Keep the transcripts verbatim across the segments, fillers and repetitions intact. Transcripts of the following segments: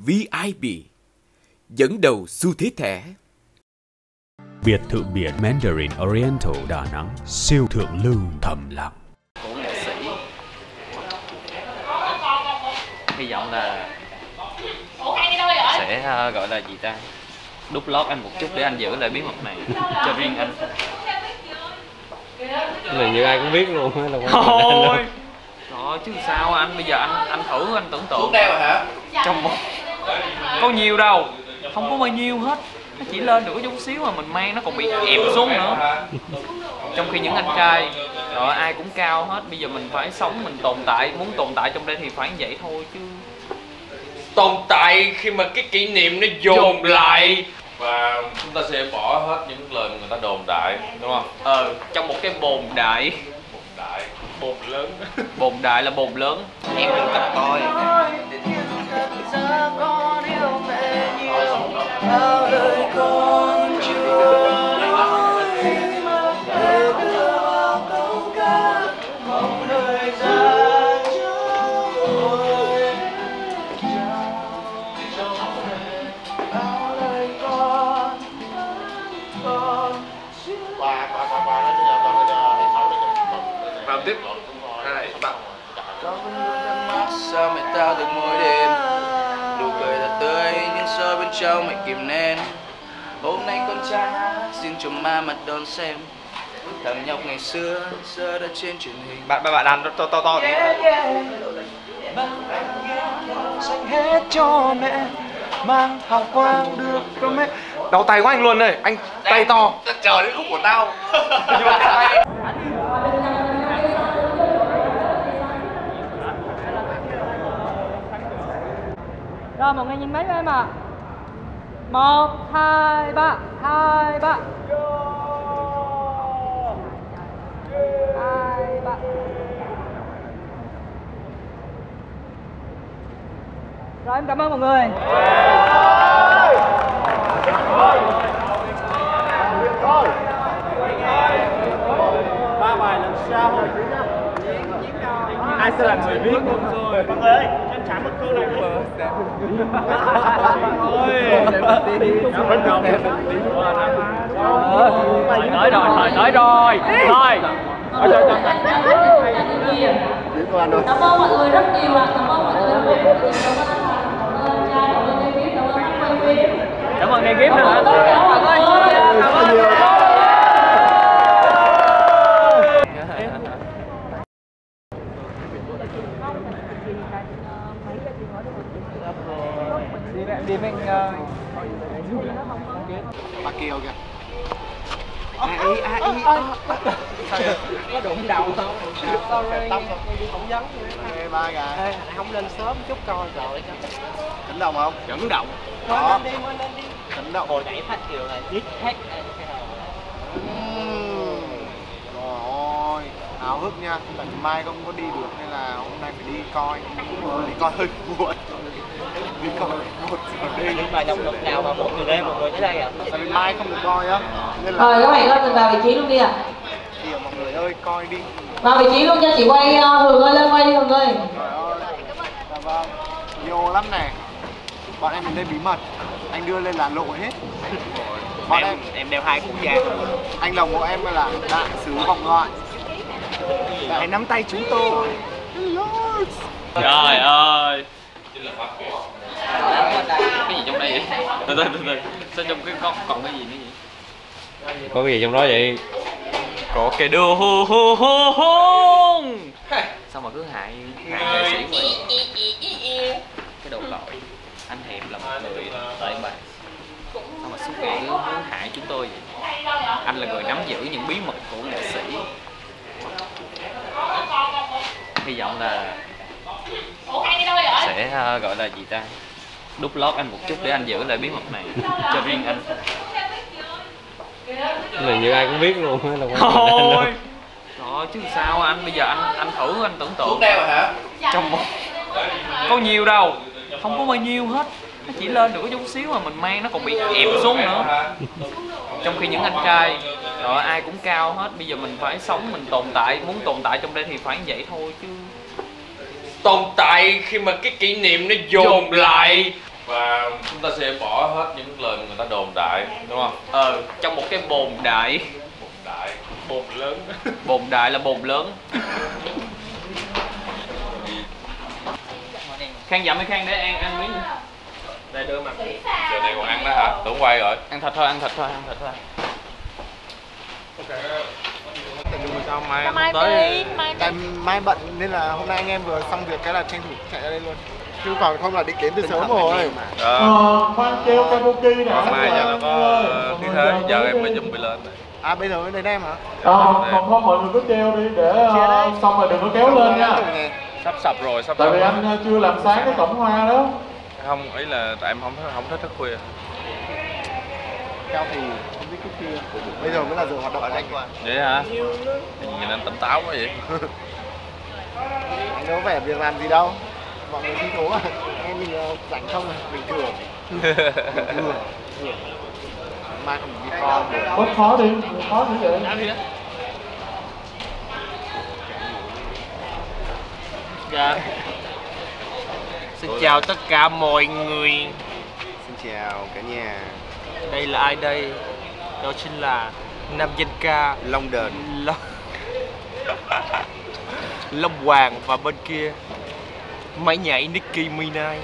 vê i pê, dẫn đầu xu thế thẻ. Biệt thự biển Mandarin Oriental Đà Nẵng, siêu thượng lưu thầm lặng. Của nghệ sĩ. Hy vọng là sẽ uh, gọi là gì ta, đút lót anh một chút để anh giữ lại bí mật này cho riêng anh. Này như ai cũng biết luôn á, là thôi trời chứ sao anh, bây giờ anh anh thử anh tưởng tượng hả? Trong một có nhiều đâu, không có bao nhiêu hết, nó chỉ lên được có chút xíu mà mình mang nó còn bị ẹp xuống nữa. Trong khi những anh trai rồi ai cũng cao hết, bây giờ mình phải sống, mình tồn tại, muốn tồn tại trong đây thì phải như vậy thôi chứ. Tồn tại khi mà cái kỷ niệm nó dồn lại và chúng ta sẽ bỏ hết những lời mà người ta đồn đại, đúng không? Ờ, trong một cái bồn đại. Bồn đại, bồn lớn. Bồn đại là bồn lớn. Em đừng cặp tôi. Vào tiếp. Hai, ba. Sao mày tao từng mỗi đêm nụ cười thật tươi nhưng sâu bên trong mày kìm nén. Hôm nay con trai hát riêng cho ma mặt đón xem. Thằng nhóc ngày xưa giờ đã trên truyền hình. Bạn bạn bạn đàn to to to đi. Dành hết cho mẹ, mang hào quang được cho mẹ. Đau tay của anh luôn đây, anh tay to. Chờ đến khúc của tao. Rồi mọi người nhìn mấy em ạ. Một, hai, ba, hai, ba. Hai, ba. Rồi em cảm ơn mọi người. Ba bài lần sau ai sẽ là người viết rồi. Mọi người ơi, em trả một câu này đi. Ôi nói rồi, thời nói rồi. Thôi. Cảm ơn mọi người rất nhiều ạ. Cảm ơn mọi người rất nhiều. Cảm ơn trai, cảm ơn Nghe Gift, cảm ơn quay phim. Cảm ơn Nghe Gift nữa. Cảm ơn Cảm ơn nhiều. Đi mình Ba kêu kìa. ai ai ai Có đụng đầu không? Sorry, không giống. Ê ba kìa. Ê, không lên sớm chút coi rồi. Chấn động không? Chấn động. Lên lên đi, lên lên đi. Chấn động. Hồi nãy phát kiểu là giết hết. Trời ơi, háo hức nha. Tại mai không có đi được nên là hôm nay phải đi coi. Đi coi hơi muộn. Đi coi một giờ đêm. Nhưng mà động lực nào mà một người đêm một người tới đây ạ? Tại vì mai không được coi á. Nên là Rồi các bạn lên mình vào vị trí luôn đi ạ. thì mọi người ơi coi đi. Vào vị trí luôn cho chị quay. Hường ơi, lên quay đi Hường ơi. Trời ơi. Dạ vâng. Nhiều lắm này. Bọn em lên bí mật. Anh đưa lên là lộ hết. Bọn em Em đeo hai củ da. anh Đồng của em là đại sứ vòng loại. Hãy nắm tay chúng tôi. Trời ơi. Cái gì trong đây vậy? Từ từ từ từ. Sao trong cái con còn cái gì nữa vậy? Có cái gì trong đó vậy? Có cái đồ hô hô hô hôn. Sao mà cứ hại hại nghệ sĩ vậy? Cái đầu lội. Anh Hiệp là một người tệ bạc. Sao mà suốt ngày cứ muốn hại chúng tôi vậy? Anh là người nắm giữ những bí mật của nghệ sĩ. Hy vọng là sẽ uh, gọi là gì ta, đút lót anh một chút để anh giữ lại bí mật này cho riêng anh. Này như ai cũng biết luôn á, là thôi trời chứ sao anh, bây giờ anh anh thử anh tưởng tượng hả? trong một có nhiều đâu, không có bao nhiêu hết, nó chỉ lên được có chút xíu mà mình mang nó còn bị ẹp xuống nữa. Trong khi những anh trai rồi ai cũng cao hết, bây giờ mình phải sống, mình tồn tại, muốn tồn tại trong đây thì phải như vậy thôi chứ. Tồn tại khi mà cái kỷ niệm nó dồn lại Và chúng ta sẽ bỏ hết những lời người ta đồn đại, đúng không? Ờ, trong một cái bồn đại. Bồn đại, bồn lớn. Bồn đại là bồn lớn. Khang dặm hay Khang để ăn ăn miếng. Đây đưa mặt. Giờ này còn ăn đó hả? Tưởng quay rồi. Ăn thịt thôi, ăn thịt thôi, ăn thịt thôi. Sao mai Sao mai tới? đi, mai Tại mai bận nên là hôm nay anh em vừa xong việc cái là tranh thủ chạy ra đây luôn. Chứ còn không là định đến từ sớm rồi. Đó. Ờ, khoan treo karaoke nè. Còn mai giờ nó có khí thế, giờ em mới chuẩn bị lên. À bây giờ mới đến em hả? Ờ, còn không mọi người cứ treo đi để uh, xong rồi đừng có kéo lên nha. Sắp sập rồi, sắp Tại sập vì rồi. anh chưa làm sáng cái cổng hoa đó. Không, ý là tại em không không thích thức khuya. Theo thì không biết cái kia. Bây giờ mới là giờ hoạt động của anh. Vậy hả? Nhìn anh tỉnh táo quá vậy. Anh đâu phải việc làm gì đâu. Mọi người thi thố à. Em mình uh, rảnh không à? Bình thường. Bình thường. Mai còn đi con. Bớt khó đi, khó như vậy. Ăn đi đó. Dạ. Xin chào tất cả mọi người. Xin chào cả nhà. Đây là ai đây? Đó chính là nam danh ca Long Đờn. Long Long Hoàng và bên kia máy nhảy Nicki Minaj.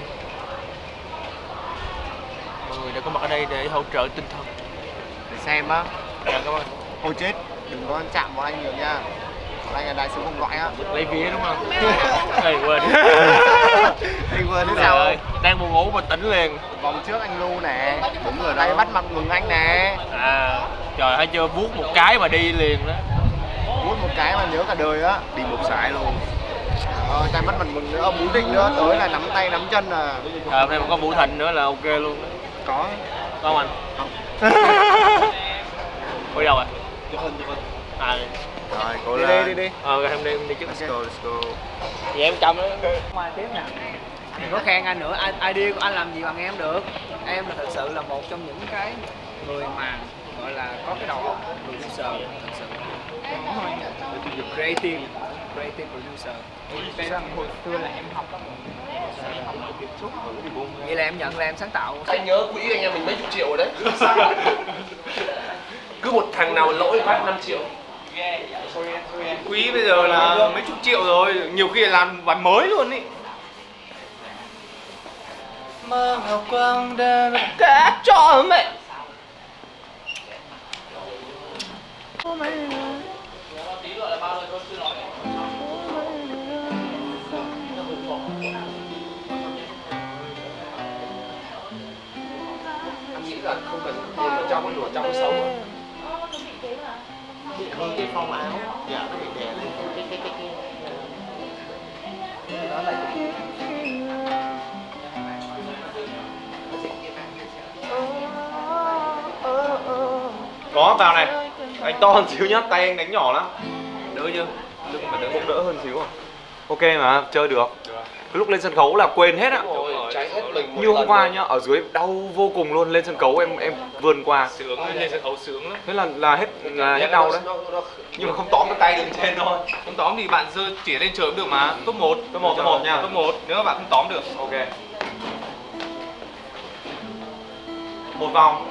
Mọi người đã có mặt ở đây để hỗ trợ tinh thần. Để xem á. Dạ cảm ơn. Ôi chết, đừng có chạm bọn anh nhiều nha. Bọn anh là đại sứ không loại á. Lấy vía đúng không? Ê quên. Anh quên thế Trời sao? ơi, đang buồn ngủ mà tỉnh liền. Vòng trước anh Lu nè. Đúng rồi đây bắt mặt mừng anh nè. À, trời ơi chưa vuốt một cái mà đi liền đó. Vuốt một cái mà nhớ cả đời á. Đi một sải luôn. Ờ, tay bắt mặt mừng nữa, Vũ Thịnh nữa, tới là nắm tay nắm chân à. Ờ, hôm nay mà có Vũ Thịnh nữa là ok luôn đó. Có. Có không anh? Không. Ôi đâu rồi? À, rồi, cố lên. Đi đi đi. Ờ, rồi em đi, em đi trước. Let's go, let's go. Vậy em chồng nữa. Ngoài tiếp nè, đừng có khen anh nữa, idea của anh làm gì bằng em được. Em là thật sự là một trong những cái người mà gọi là có cái đầu óc producer thật sự. Thôi, creative, creative producer. Đây là hồi xưa là em học vậy là em nhận là em sáng tạo. Anh nhớ quỹ anh em mình mấy chục triệu rồi đấy. Cứ một thằng nào lỗi phát năm triệu. Quý bây giờ là mấy chục triệu rồi, nhiều khi là làm bản mới luôn ý. Mơ ngọc quang đã cả cho mẹ. Anh nghĩ là không cần luôn ở trong, đồ trong xấu. Bị hơn cái phong áo. Dạ, nó bị đè lên. Đó là có vào này, anh to hơn xíu nhá, tay anh đánh nhỏ lắm. Đỡ chưa? Lưng mà đỡ cũng đỡ hơn xíu à. Ok mà, chơi được. Lúc lên sân khấu là quên hết á. Như hôm qua nhá, ở dưới đau vô cùng luôn, lên sân khấu em em vươn qua. Sướng, lên sân khấu sướng lắm. Thế là là hết là hết đau đấy. Nhưng mà không tóm cái tay lên trên thôi. Không tóm thì bạn rơi chỉ lên trời cũng được mà. Top một, Top một, top một nha. Top một nếu mà bạn không tóm được. Ok. Một vòng.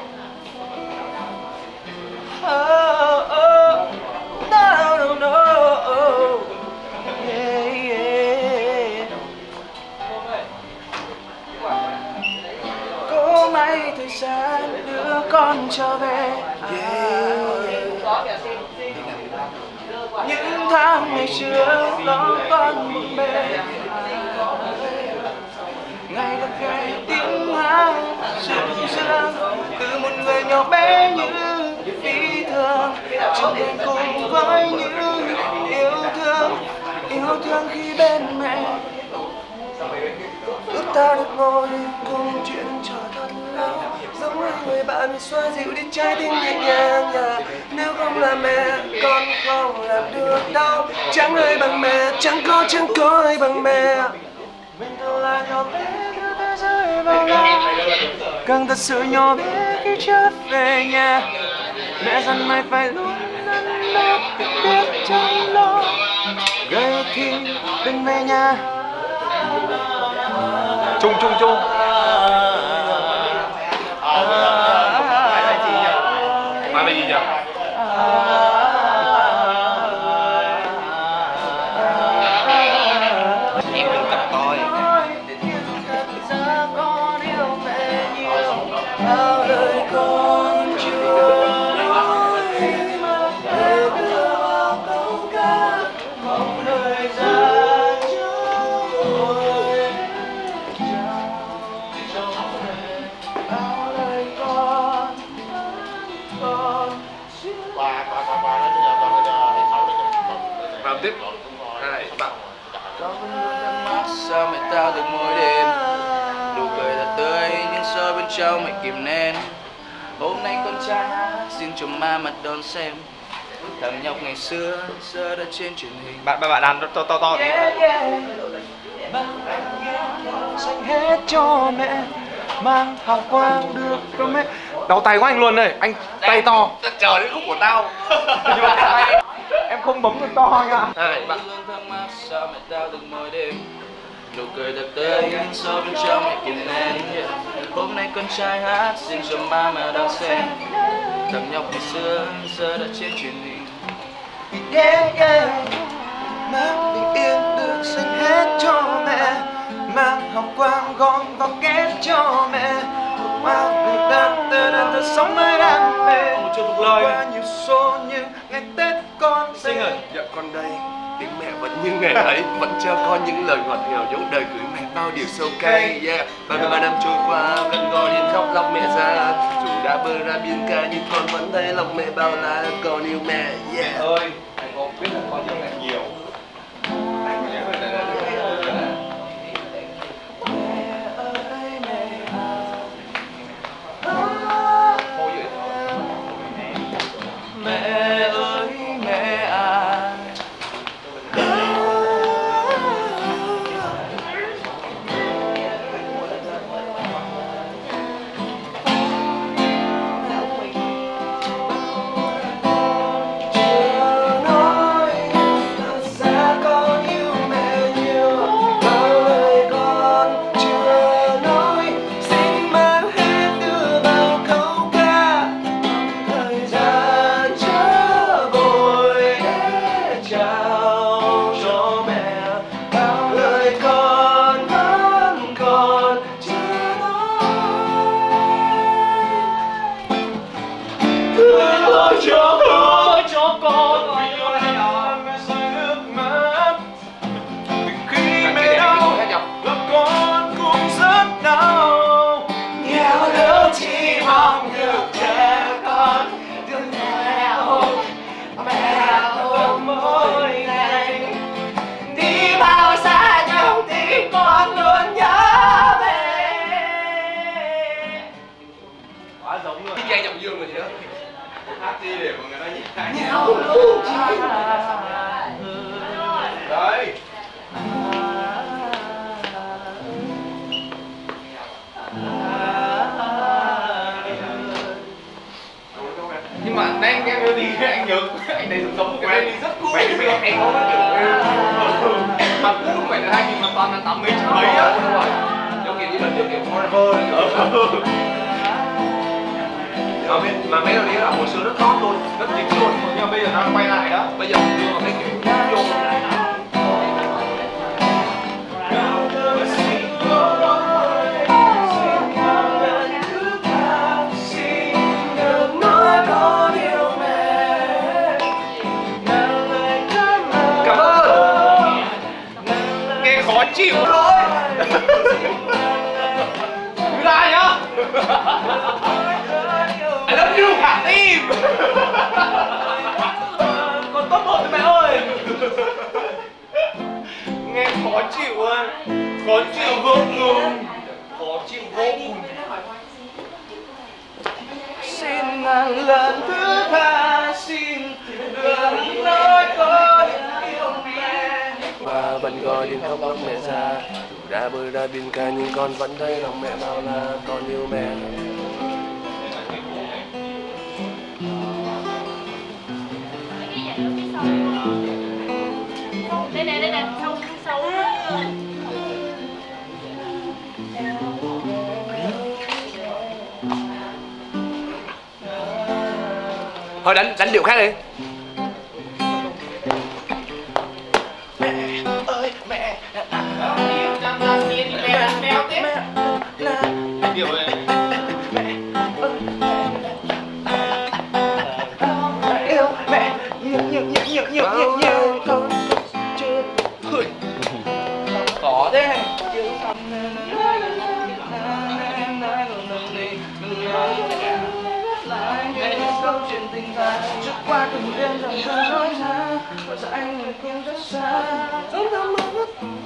Oh, oh, no, no, no. Yeah, yeah. Có mấy thời gian đưa con trở về. Yeah. Những tháng ngày xưa đó con một bên. Ngày được ngày tiếng hát sương sương từ một người nhỏ bé như phi thường trưởng thành cùng với những yêu thương yêu thương khi bên mẹ. Ước ta được ngồi cùng chuyện trò thật lâu giống như người bạn xoa dịu đi trái tim nhẹ nhàng nhà. Nếu không là mẹ con không làm được đâu. Chẳng ai bằng mẹ, chẳng có chẳng có ai bằng mẹ. Mình thật là nhỏ bé đưa thế giới vào lòng. Càng thật sự nhỏ bé khi trở về nhà. Mẹ dặn mày phải luôn năn nỉ biết chăm lo. Gây thì đừng về nhà. Chung chung chung. Con vẫn luôn thắc mắc sao mẹ tao từng mỗi đêm. Nụ cười thật tươi nhưng sâu bên trong mẹ kìm nén. Hôm nay con trai hát riêng cho ma mặt đón xem. Thằng nhóc ngày xưa giờ đã trên truyền hình. Bạn bạn bạn đàn to to to. Dành hết cho mẹ, mang hào quang được cho mẹ. Đau tay quá anh luôn đây, anh tay to. Chờ đến khúc của tao. Nhưng mà tay, em không bấm được to anh ạ. Hai bạn luôn thắc mắc sao mẹ tao từng mỗi đêm. Nụ cười thật tươi nhưng sâu bên trong mẹ kìm nén. Hôm nay con trai hát riêng cho ma mà đang xem. Thằng nhóc ngày xưa giờ đã trên truyền hình. Yeah, yeah. Mang bình yên được dành hết cho mẹ, mang hào quang gom vào kết cho mẹ. Mang người ta từ đến từ sống với đam mê. Chưa thuộc lời. Qua nhiều số những ngày Tết con Sinh ơi. Dạ con đây, tiếng mẹ vẫn như ngày ấy, vẫn cho con những lời ngọt ngào giống đời gửi mẹ bao điều sâu cay. Yeah, bao nhiêu ba năm trôi qua, gần gò điên khóc lóc mẹ ra. Dù đã bơ ra biên ca nhưng con vẫn thấy lòng mẹ bao la, còn yêu mẹ. Yeah. Mẹ ơi, anh có biết là con yêu mẹ nhiều. Anh có nhớ về đây. Mẹ ơi mẹ à. Đấy. Nhưng mà nãy anh em đi anh nhớ anh này giống một cái đi rất cool. Mày mày anh có cái kiểu mà cứ lúc mày là hai nghìn mà toàn là tám mấy chín mấy á. Giống kiểu như lần trước kiểu forever ấy. Mà bên mà mấy lần đi là hồi xưa rất hot luôn, rất dính luôn. Nhưng mà bây giờ nó quay lại đó. Bây giờ đưa vào cái kiểu vô. Cảm ơn. Nghe khó chịu rồi. Thứ hai nhá. I love you cả tim. Con tốt một mẹ ơi. Nghe khó chịu ơi. Khó chịu vô cùng. Khó chịu vô cùng. Xin ngàn lần thứ tha, xin đừng nói con yêu mẹ. Và vẫn gọi điện khóc lóc mẹ ra. Dù đã bơi ra biên ca nhưng con vẫn thấy lòng mẹ bao la, con yêu mẹ. Đây nè, đây nè, sâu sâu. Thôi đánh đánh điệu khác đi. Mẹ ơi mẹ, yêu chẳng làm gì mẹ làm mèo tiếp. Điệu này. Yêu mẹ nhiều nhiều nhiều nhiều nhiều nhiều nhiều con chưa hơi khó thế. Câu chuyện tình ta chút qua từng đêm dòng thơ nói ra. giờ anh cũng rất xa. Giống như mơ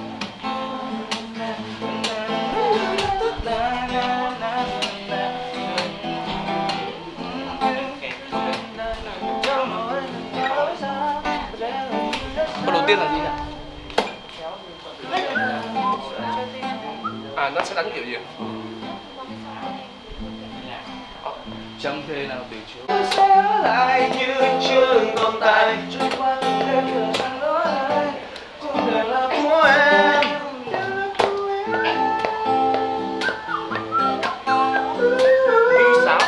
Câu đầu tiên là gì nhỉ? À, nó sẽ đánh kiểu gì? Chẳng thể nào từ chối sẽ lại như chưa tồn tại. Trôi qua những đêm giờ chẳng nói lại. Cuộc đời là của em. Vì sao?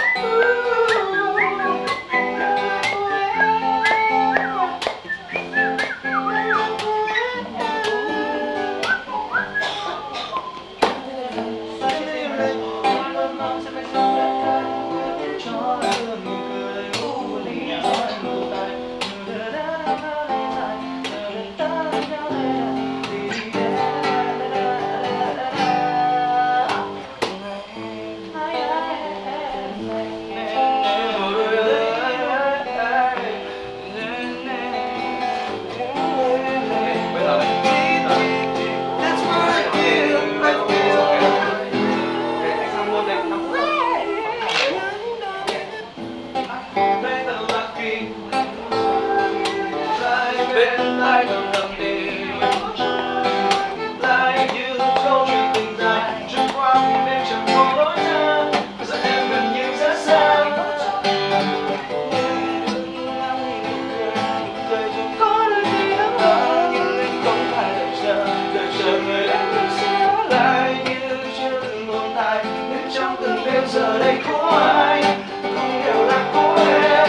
Giờ đây của anh không đều là của em.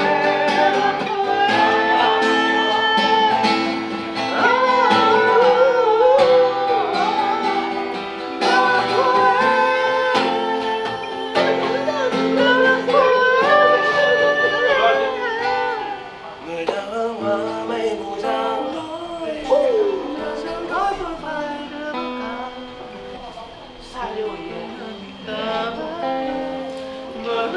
Người đã hương hoa mây mù giăng nói tôi phải được cả sai điều hiền hơn ta mới mơ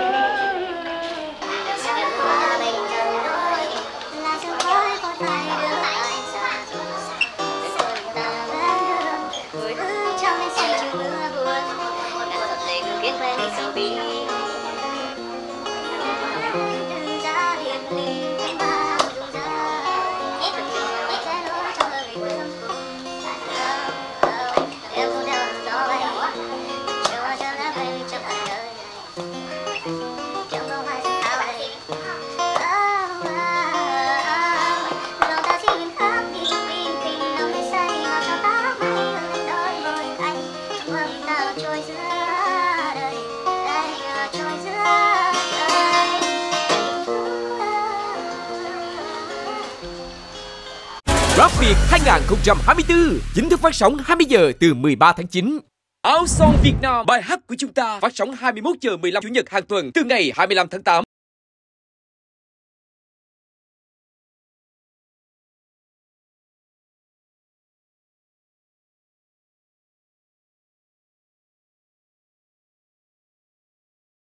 Rap Việt hai không hai tư chính thức phát sóng hai mươi giờ từ mười ba tháng chín. Áo Song Việt Nam, bài hát của chúng ta phát sóng hai mươi mốt giờ mười lăm chủ nhật hàng tuần từ ngày hai mươi lăm tháng tám.